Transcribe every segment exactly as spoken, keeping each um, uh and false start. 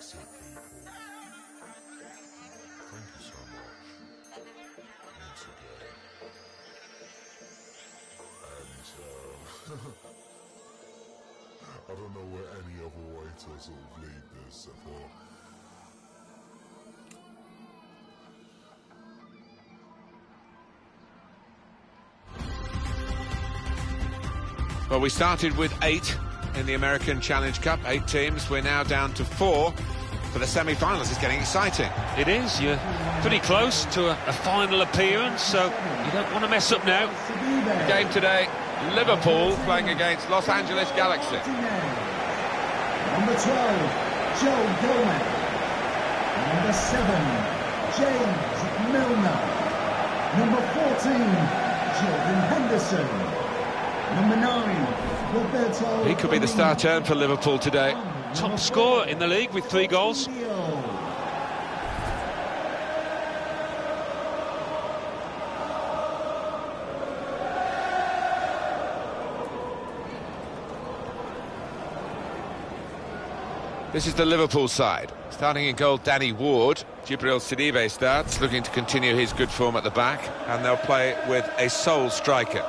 That's it, people. Thank you so much. Once again. And, uh, I don't know where any other way to sort of lead this. I thought... Well, we started with eight in the American Challenge Cup, eight teams. We're now down to four for the semi-finals. It's getting exciting. It is. You're pretty close to a, a final appearance, so you don't want to mess up now. The game today, Liverpool playing against Los Angeles Galaxy. Number twelve, Joe Gomez. Number seven, James Milner. Number fourteen, Jordan Henderson. Number nine, Roberto. He could be the star turn for Liverpool today. Top scorer in the league with three goals. This is the Liverpool side. Starting in goal, Danny Ward. Djibril Sidibe starts, looking to continue his good form at the back. And they'll play with a sole striker.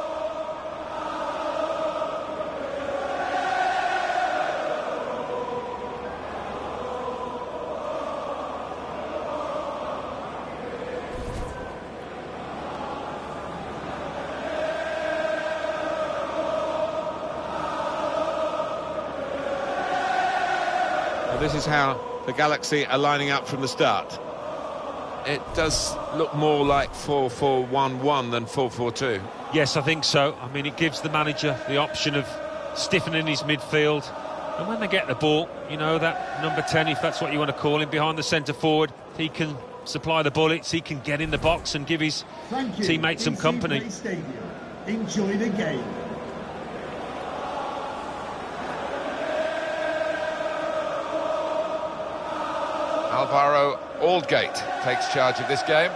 This is how the Galaxy are lining up from the start. It does look more like four four one one than four four two. Yes, I think so. I mean, it gives the manager the option of stiffening his midfield. And when they get the ball, you know, that number ten, if that's what you want to call him, behind the centre forward, he can supply the bullets, he can get in the box and give his teammates some company. Enjoy the game. Alvaro Aldgate takes charge of this game.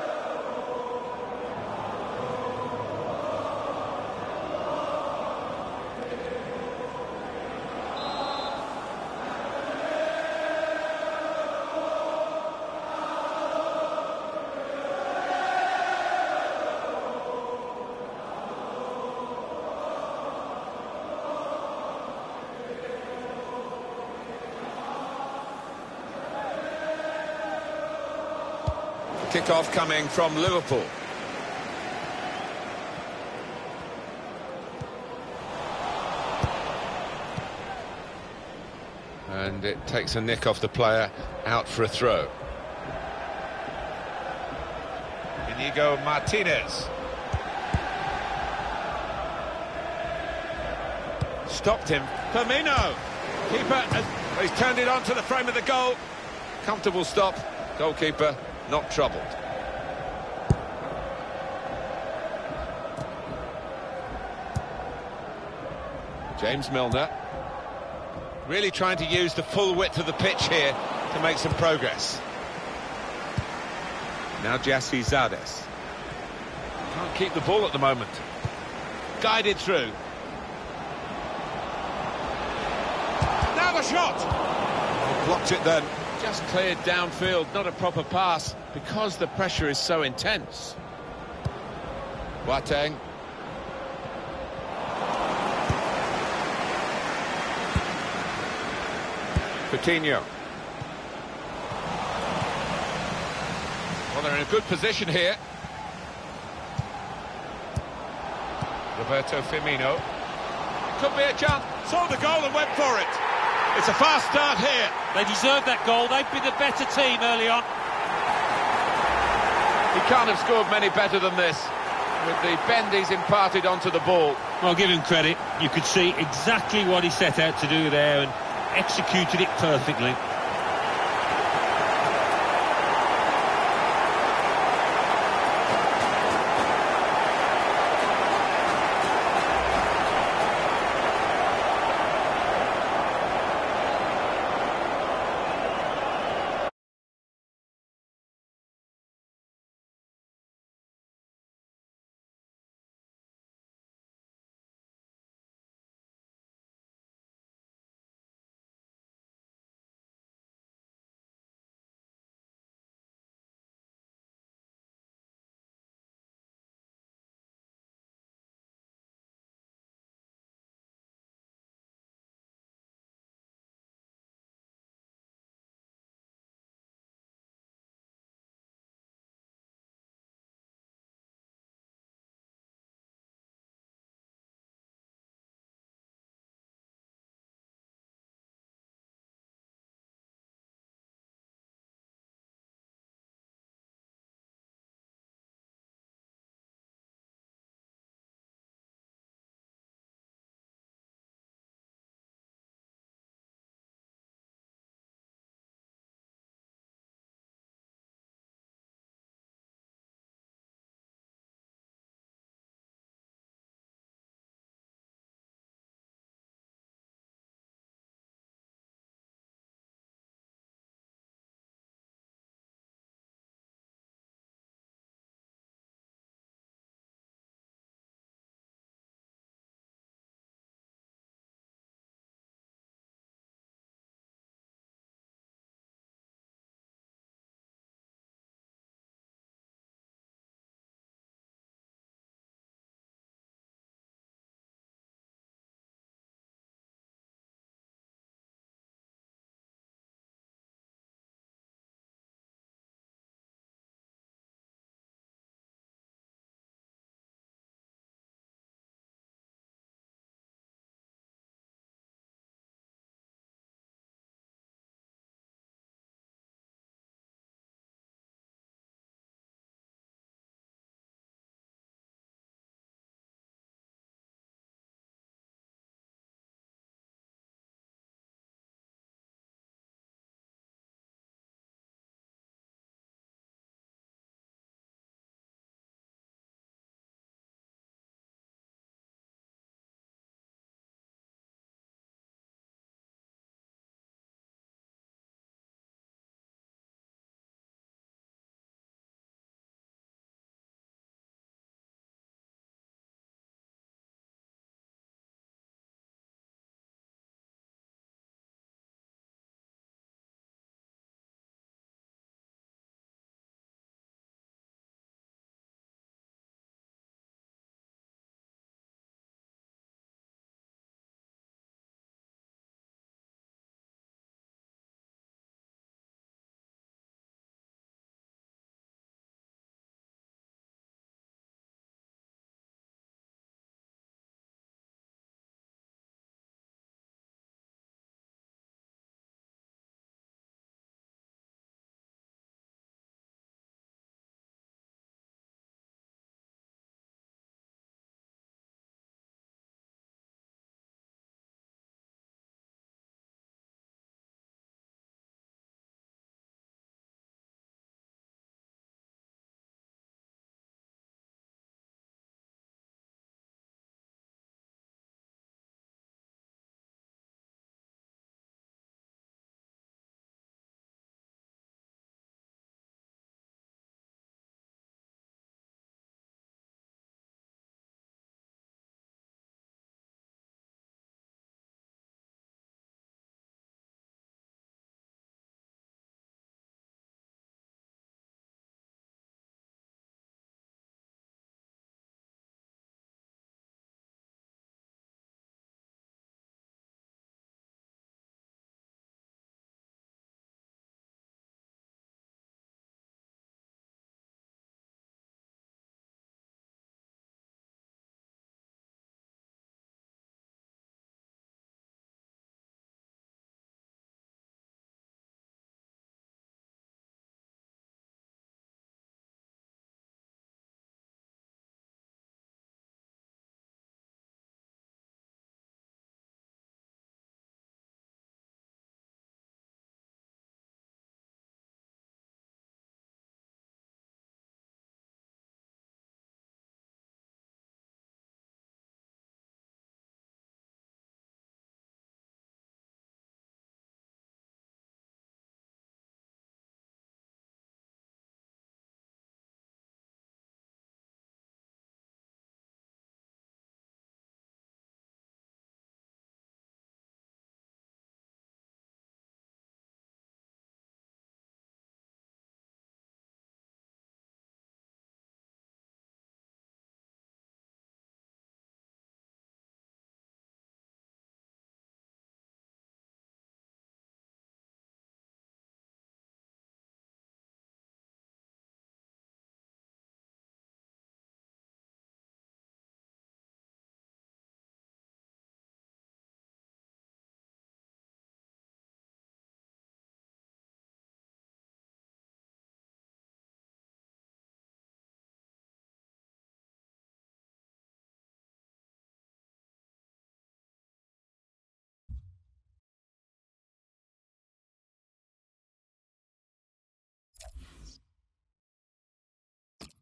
Kick-off coming from Liverpool. And it takes a nick off the player, out for a throw. Inigo Martinez. Stopped him. Firmino. Keeper, has, he's turned it onto the frame of the goal. Comfortable stop. Goalkeeper not troubled. James Milner. Really trying to use the full width of the pitch here to make some progress. Now Gyasi Zardes. Can't keep the ball at the moment. Guided through. Now the shot! Oh, blocked it then. Just cleared downfield, not a proper pass, because the pressure is so intense. Boateng. Coutinho. Well, they're in a good position here. Roberto Firmino. Could be a chance. Saw the goal and went for it. It's a fast start here. They deserve that goal. They've been the better team early on. He can't have scored many better than this, with the bend he's imparted onto the ball. Well, give him credit. You could see exactly what he set out to do there and executed it perfectly.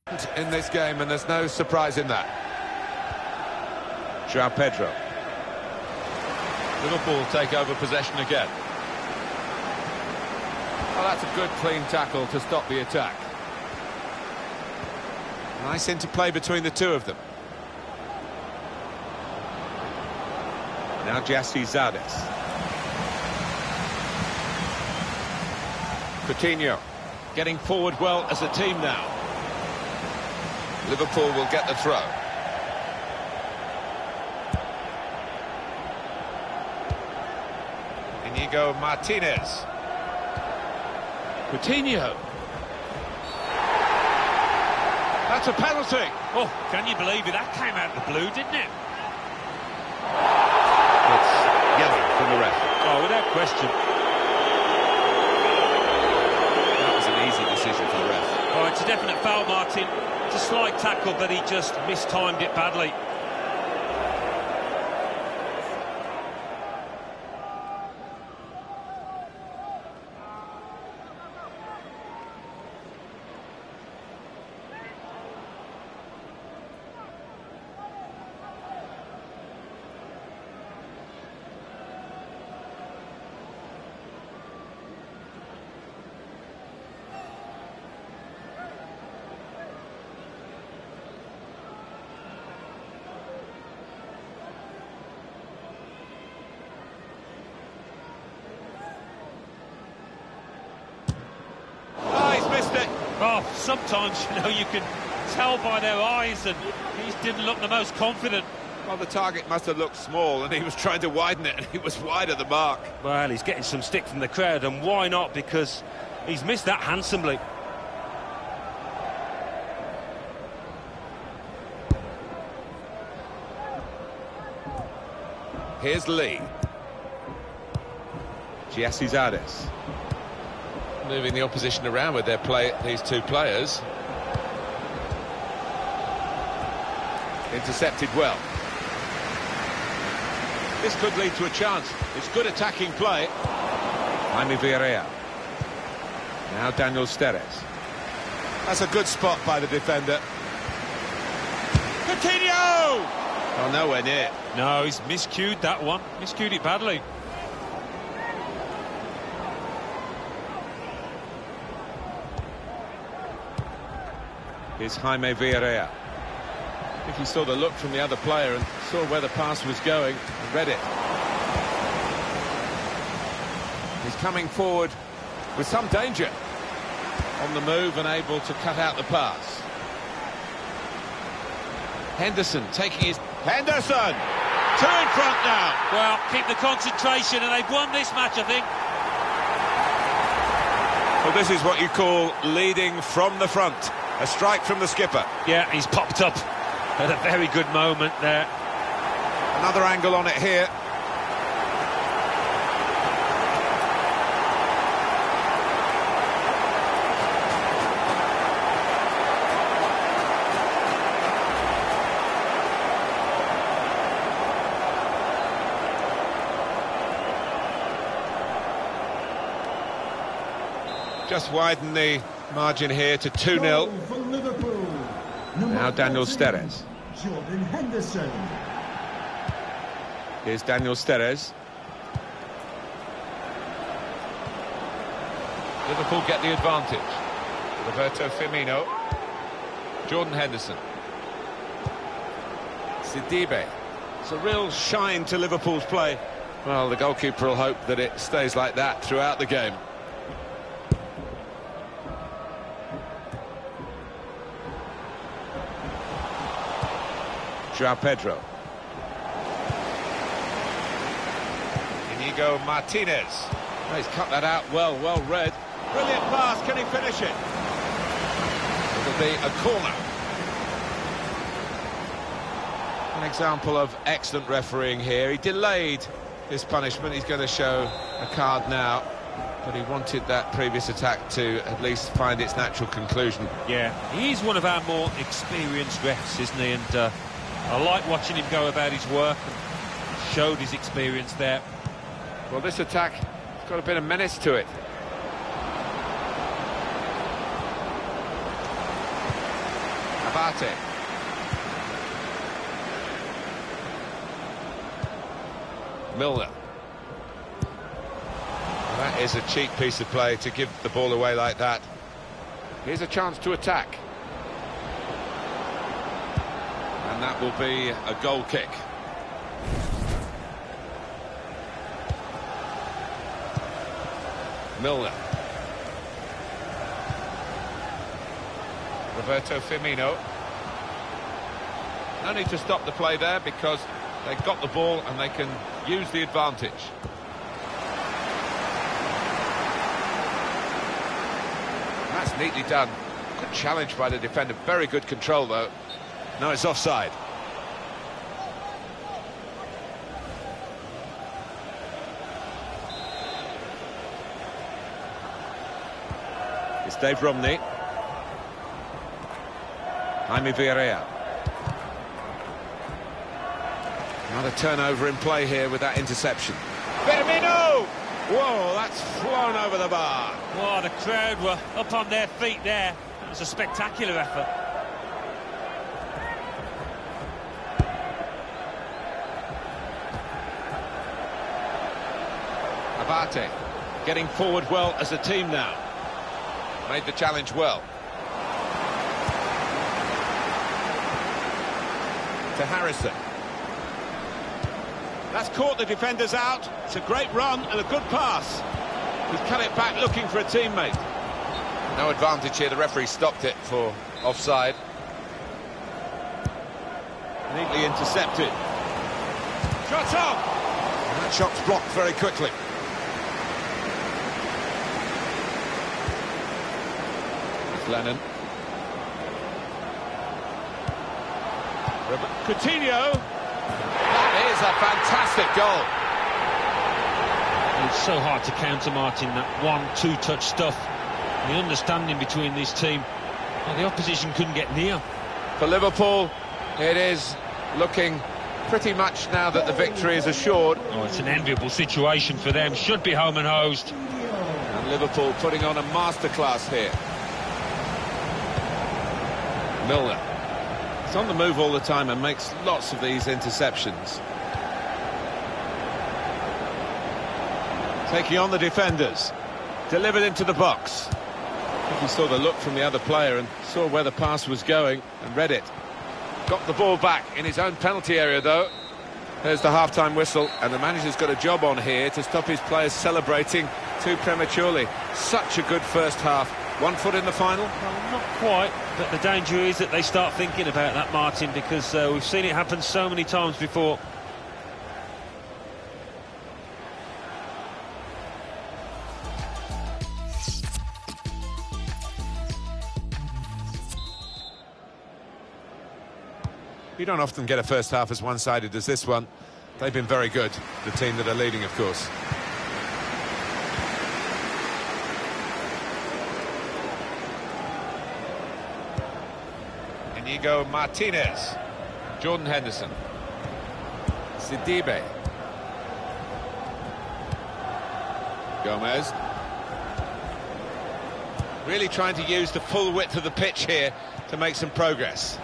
In this game, and there's no surprise in that. João Pedro. Liverpool take over possession again. Well, that's a good clean tackle to stop the attack. Nice interplay between the two of them. Now Gyasi Zardes. Coutinho getting forward well as a team now. Liverpool will get the throw. Inigo Martinez. Coutinho. That's a penalty. Oh, can you believe it? That came out of the blue, didn't it? It's yellow from the ref. Oh, without question. That was an easy decision for the ref. Oh, it's a definite foul, Martin. It's a slight tackle, but he just mistimed it badly. Oh, sometimes, you know, you can tell by their eyes, and he didn't look the most confident. Well, the target must have looked small, and he was trying to widen it, and he was wide of the mark. Well, he's getting some stick from the crowd, and why not? Because he's missed that handsomely. Here's Lee. Gyasi Zardes. Moving the opposition around with their play, these two players. Intercepted well. This could lead to a chance. It's good attacking play. Jaime Villarreal. Now Daniel Steres. That's a good spot by the defender. Coutinho! Oh, nowhere near. No, he's miscued that one. Miscued it badly. Here's Jaime Villarreal. I think he saw the look from the other player and saw where the pass was going and read it. He's coming forward with some danger. On the move and able to cut out the pass. Henderson taking his... Henderson! Two in front now. Well, keep the concentration, and they've won this match, I think. Well, this is what you call leading from the front. A strike from the skipper. Yeah, he's popped up at a very good moment there. Another angle on it here. Just widen the margin here to two nil. Now Daniel Steres. Jordan Henderson. Here's Daniel Steres. Liverpool get the advantage. Roberto Firmino. Jordan Henderson. Sidibe. It's a real shine to Liverpool's play. Well, the goalkeeper will hope that it stays like that throughout the game. João Pedro. Inigo Martinez. Oh, he's cut that out well, well read. Brilliant pass, can he finish it? It'll be a corner. An example of excellent refereeing here. He delayed his punishment. He's going to show a card now, but he wanted that previous attack to at least find its natural conclusion. Yeah, he's one of our more experienced refs, isn't he? And uh, I like watching him go about his work, and showed his experience there. Well, this attack has got a bit of menace to it. Abate. Milner. That is a cheap piece of play to give the ball away like that. Here's a chance to attack. And that will be a goal kick. Milner. Roberto Firmino. No need to stop the play there because they've got the ball and they can use the advantage. That's neatly done. Good challenge by the defender. Very good control, though. No, it's offside. It's Dave Romney. Jaime Villarreal. Another turnover in play here with that interception. Firmino! Whoa, that's flown over the bar. Oh, the crowd were up on their feet there. That was a spectacular effort. Abate getting forward well as a team now. Made the challenge well. To Harrison. That's caught the defenders out. It's a great run and a good pass. He's cut it back looking for a teammate. No advantage here. The referee stopped it for offside. Neatly intercepted. Shot off! And that shot's blocked very quickly. It's Lennon. Coutinho. That is a fantastic goal. It's so hard to counter, Martin, that one, two-touch stuff. The understanding between this team, well, the opposition couldn't get near. For Liverpool, it is looking pretty much now that the victory is assured. Oh, it's an enviable situation for them. Should be home and hosed. And Liverpool putting on a masterclass here. Milner. He's on the move all the time and makes lots of these interceptions. Taking on the defenders. Delivered into the box. I think he saw the look from the other player and saw where the pass was going and read it. Got the ball back in his own penalty area, though. There's the half-time whistle, and the manager's got a job on here to stop his players celebrating too prematurely. Such a good first half. One foot in the final? Well, not quite, but the danger is that they start thinking about that, Martin, because uh, we've seen it happen so many times before. You don't often get a first half as one-sided as this one. They've been very good, the team that are leading, of course. Inigo Martinez. Jordan Henderson. Sidibe. Gomez. Really trying to use the full width of the pitch here to make some progress.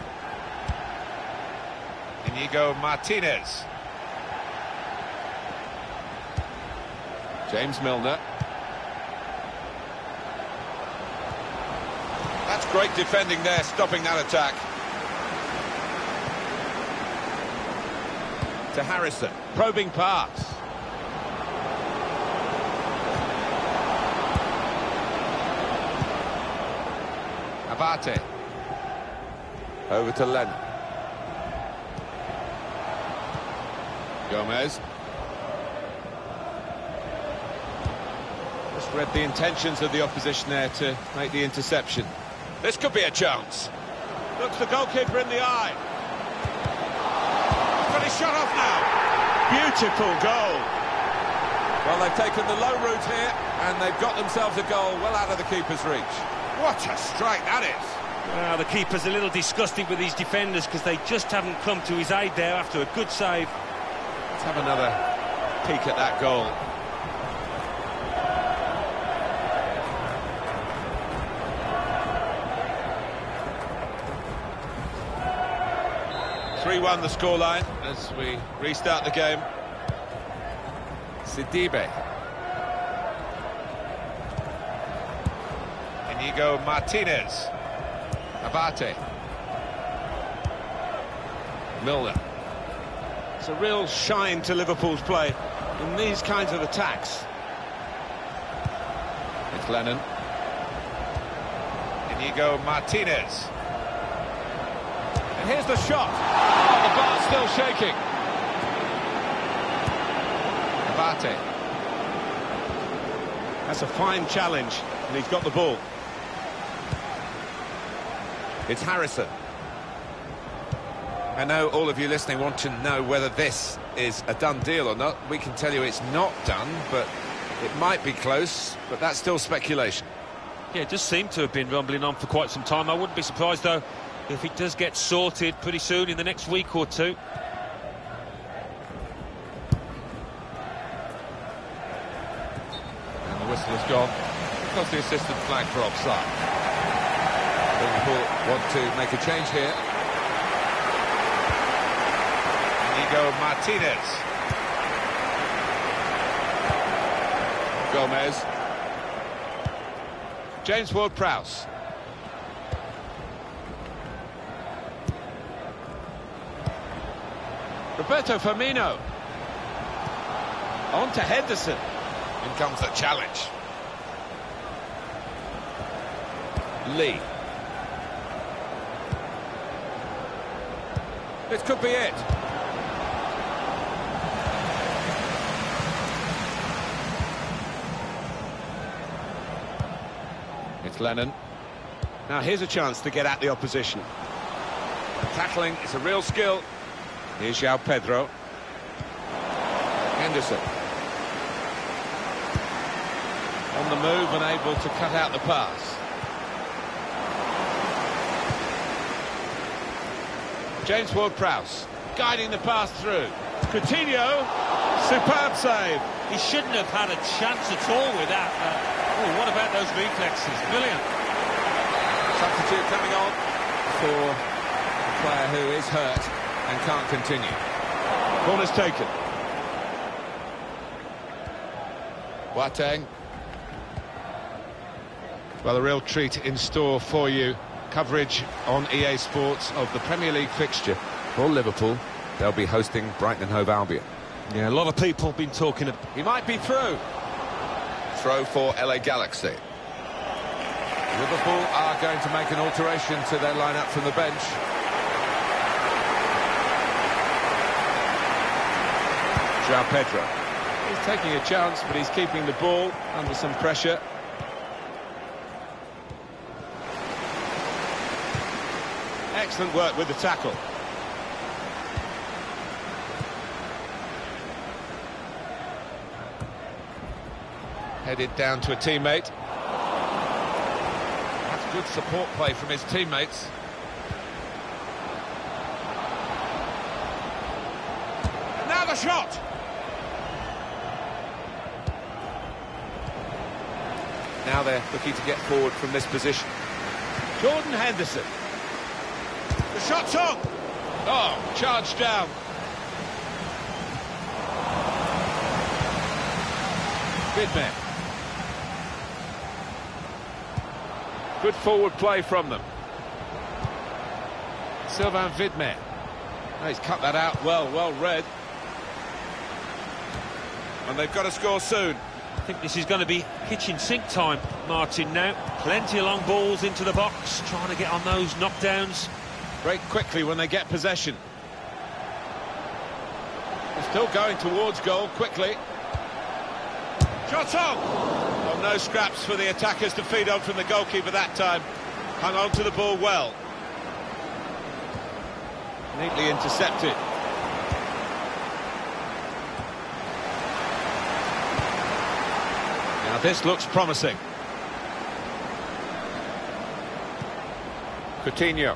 Inigo Martinez. James Milner. That's great defending there, stopping that attack. To Harrison. Probing pass. Abate. Over to Lennon. Gomez. Just read the intentions of the opposition there to make the interception. This could be a chance. Looks the goalkeeper in the eye. He's got his shot off now. Beautiful goal. Well, they've taken the low route here and they've got themselves a goal well out of the keeper's reach. What a strike that is. Well, the keeper's a little disgusting with these defenders because they just haven't come to his aid there after a good save. Let's have another peek at that goal. three one the scoreline as we restart the game. Sidibe. Inigo Martinez. Abate. Milner. It's a real shine to Liverpool's play in these kinds of attacks. It's Lennon. Inigo Martinez. And here's the shot. Oh, the bar's still shaking. Abate. That's a fine challenge, and he's got the ball. It's Harrison. I know all of you listening want to know whether this is a done deal or not. We can tell you it's not done, but it might be close, but that's still speculation. Yeah, it does seem to have been rumbling on for quite some time. I wouldn't be surprised, though, if it does get sorted pretty soon in the next week or two. And the whistle has gone because the assistant flag for offside. Liverpool want to make a change here. Inigo Martinez. Gomez. James Ward-Prowse. Roberto Firmino. On to Henderson. In comes the challenge. Lee. This could be it. It's Lennon. Now here's a chance to get at the opposition. Tackling is a real skill. Here's João Pedro. Henderson. On the move and able to cut out the pass. James Ward-Prowse guiding the pass through. Coutinho, superb save. He shouldn't have had a chance at all with that. Uh, oh, what about those reflexes? Brilliant. Substitute coming on for a player who is hurt and can't continue. Corner's taken. Boateng. Well, a real treat in store for you. Coverage on E A Sports of the Premier League fixture for Liverpool. They'll be hosting Brighton and Hove Albion. Yeah, a lot of people have been talking of... He might be through. Throw for L A Galaxy. Liverpool are going to make an alteration to their lineup from the bench. João Pedro. He's taking a chance, but he's keeping the ball under some pressure. Excellent work with the tackle. Headed down to a teammate. That's good support play from his teammates. And now the shot! Now they're looking to get forward from this position. Jordan Henderson. The shot's on! Oh, charged down. Vidmar. Good forward play from them. Sylvain Vidmar. Oh, he's cut that out well, well read. And they've got to score soon. I think this is going to be kitchen sink time, Martin, now. Plenty of long balls into the box, trying to get on those knockdowns. Break quickly when they get possession. They're still going towards goal quickly. Shot on! Oh, no scraps for the attackers to feed on from the goalkeeper that time. Hung on to the ball well. Neatly intercepted. Now this looks promising. Coutinho.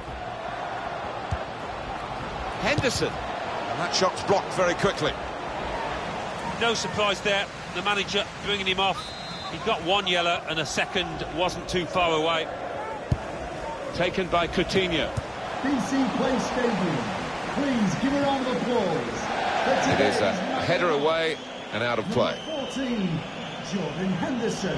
Henderson. And that shot's blocked very quickly. No surprise there. The manager bringing him off. He got one yellow and a second wasn't too far away. Taken by Coutinho. B C Place Stadium. Please give a round of applause. It is a header away and out of play. Number fourteen, Jordan Henderson.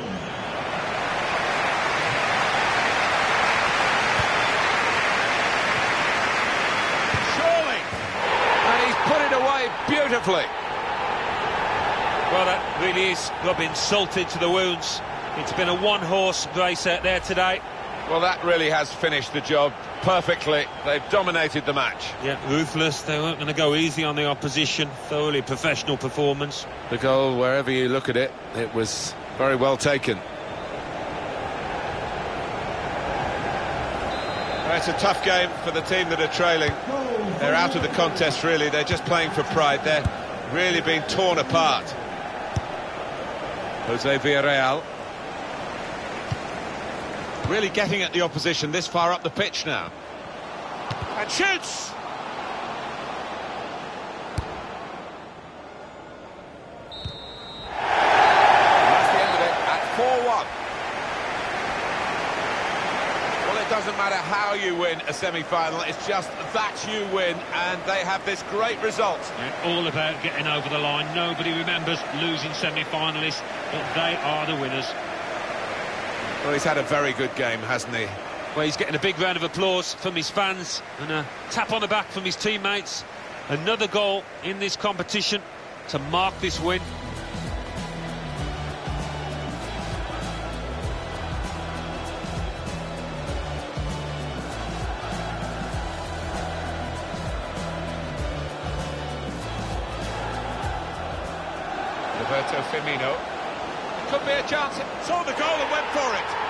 Surely! And he's put it away beautifully. Well, that really is rubbing salt into the wounds. It's been a one-horse race out there today. Well, that really has finished the job perfectly. They've dominated the match. Yeah, ruthless. They weren't going to go easy on the opposition. Thoroughly professional performance. The goal, wherever you look at it, it was very well taken. Well, it's a tough game for the team that are trailing. They're out of the contest, really. They're just playing for pride. They're really being torn apart. Jose Villarreal. Really getting at the opposition this far up the pitch now. And shoots! And that's the end of it at four one. Well, it doesn't matter how you win a semi-final, it's just that you win, and they have this great result. Yeah, all about getting over the line. Nobody remembers losing semi-finalists, but they are the winners. Well, he's had a very good game, hasn't he? Well, he's getting a big round of applause from his fans and a tap on the back from his teammates. Another goal in this competition to mark this win. Roberto Firmino. Could be a chance. Saw the goal and went for it.